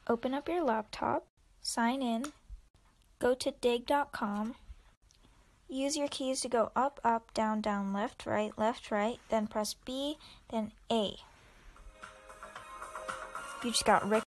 Open up your laptop, sign in, go to dig.com, use your keys to go up, up, down, down, left, right, then press B, then A. You just got Rick